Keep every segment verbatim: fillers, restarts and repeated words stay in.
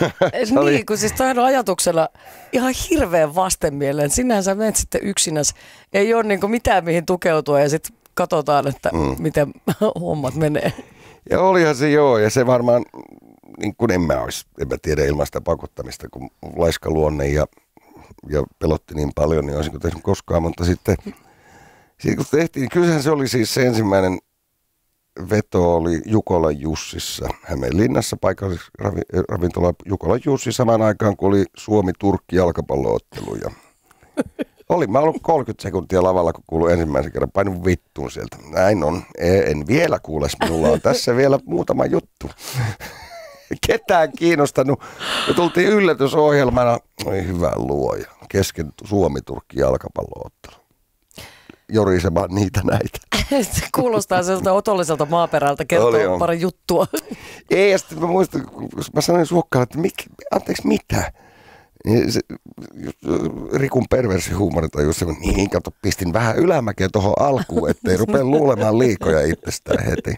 oli... Niin, kun siis toi on ajatuksella ihan hirveän vastenmielinen. Sinähän sä menet sitten yksinäs. Ei ole niin mitään mihin tukeutua ja sitten katsotaan, että mm. miten hommat menee. Ja olihan se joo, ja se varmaan, niin kuin en mä olisi, en mä tiedä ilmaista pakottamista, kun laiska luonne ja, ja pelotti niin paljon, niin olisinko tehnyt koskaan, mutta sitten, sitten kun tehtiin, kyllähän se oli siis se ensimmäinen veto oli Jukolan Jussissa, Hämeenlinnassa paikallisravintola Jukolan Jussi samaan aikaan, kun oli Suomi-Turkki jalkapalloottelu. Ja olin mä ollut kolmekymmentä sekuntia lavalla, kun kuului ensimmäisen kerran, painun vittuun sieltä. Näin on, en vielä kuules, minulla on tässä vielä muutama juttu. Ketään kiinnostanut. Me tultiin yllätysohjelmana, oi hyvä luoja, kesken Suomi-Turkki jalkapalloottelu. Jorisemaan niitä näitä. Se kuulostaa sieltä otolliselta maaperältä, kertoo pari juttua. Ei, ja sitten mä muistan, kun mä sanoin Suokkaalle, että mik, anteeksi mitä? Se, Rikun perversi huumorintaju, se niin, kato, pistin vähän ylämäkeä tuohon alkuun, ettei rupea luulemaan liikoja itsestään heti.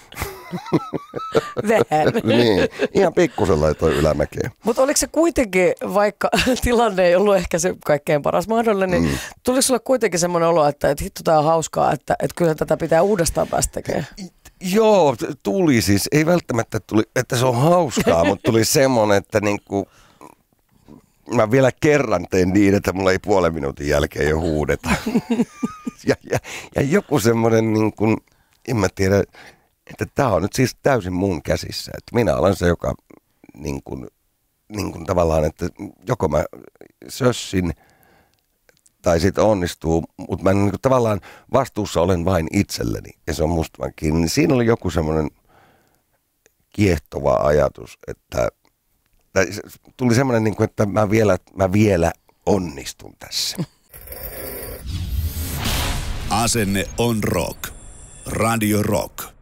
Vähän. Niin, ihan pikkusen laitoin ylämäkeä. Mutta oliko se kuitenkin, vaikka tilanne ei ollut ehkä se kaikkein paras mahdollinen, niin mm. tuliko sulle kuitenkin semmoinen olo, että, että hitto tää on hauskaa, että, että kyllä tätä pitää uudestaan päästä tekemään? Joo, tuli siis, ei välttämättä tuli, että se on hauskaa, mutta tuli semmoinen, että niinku mä vielä kerran tein niin, että mulla ei puolen minuutin jälkeen jo huudeta. ja, ja, ja joku semmoinen, niin kuin, en mä tiedä, että tää on nyt siis täysin mun käsissä. Että minä olen se, joka niin kuin, niin kuin tavallaan, että joko mä sössin tai sitten onnistuu, mutta mä niin kuin, tavallaan vastuussa olen vain itselleni ja se on musta vaan kiinni. Siinä oli joku semmoinen kiehtova ajatus, että tuli semmoinen, että mä vielä, mä vielä onnistun tässä. Asenne on rock. Radio Rock.